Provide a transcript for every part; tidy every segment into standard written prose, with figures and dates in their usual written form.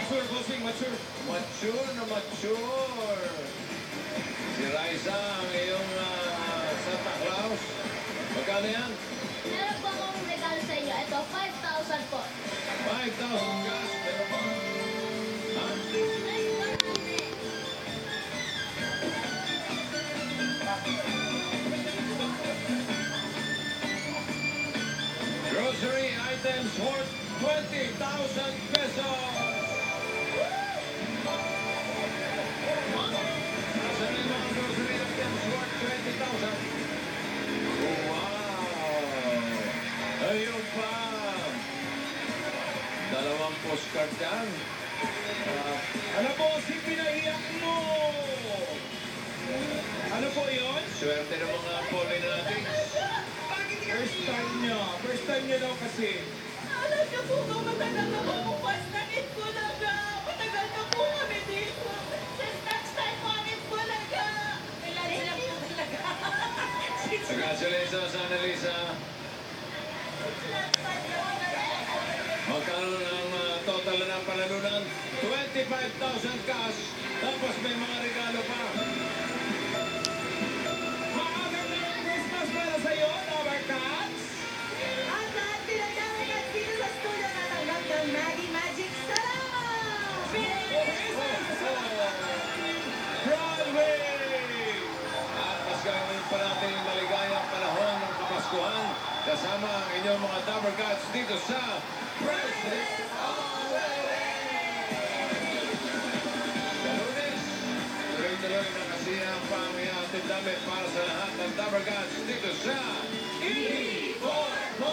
Mature, bossing, mature. Mature na mature. Si Raisa, ang iyong Santa Claus. Magkano yan? Meron po akong regalo sa inyo. Ito, 5,000 po. 5,000 cash. Pero pa. Ha? Ay, marami. Grocery items worth 20,000 pesos. Nasaan yung mga grocery items worth 20,000? Wow! Ayun pa! Dalawang postcard yan. Ano po, si pinahiyak mo? Ano po yun? Swerte ng mga poli natin. First time niya daw kasi. Alam niyo po ba, matagal na po bukas na Itbulaga. Matagal na po kami dito. Since next time po ang Itbulaga. Kailan sila po talaga. Congratulations, Annalisa. Magkaroon ng total na ng panalunan, 25,000 cash, tapos may mga regalo pa. Maagang Merry Christmas para sa'yo, Tower Cats! At lahat tinatawag dito sa studio natanggap ng Maggie Magic. Salamat! Broadway! At mas gagawin pa natin yung maligayang panahon ng Kapaskuhan kasama ang inyong mga Tower Cats dito sa President Sa Lunes, tuloy-tuloy na kasiyang pangyahatid namin para sa lahat ng Tower Cats dito sa E4.0!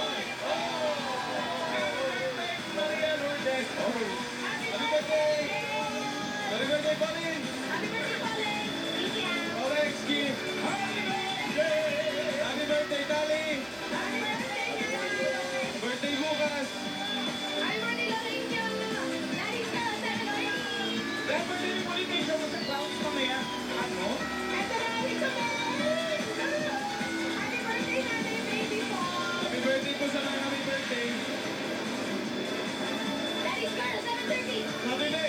Maria Lourdes! Happy birthday! Happy birthday, Pauline! Happy birthday, Pauline! Alex, Kim! Happy birthday! Happy birthday, Tali! Happy birthday, Nana! Birthday bukas! Happy birthday, Lorenzo! Larissa, celebrate! Happy birthday ni Politician mo sa clouds mamaya. Ano? Eto na, Elizabeth! Happy birthday, Nanay Baby po! Happy birthday po sa mga happy birthday! Daddy's girl, 7:30! Happy birthday!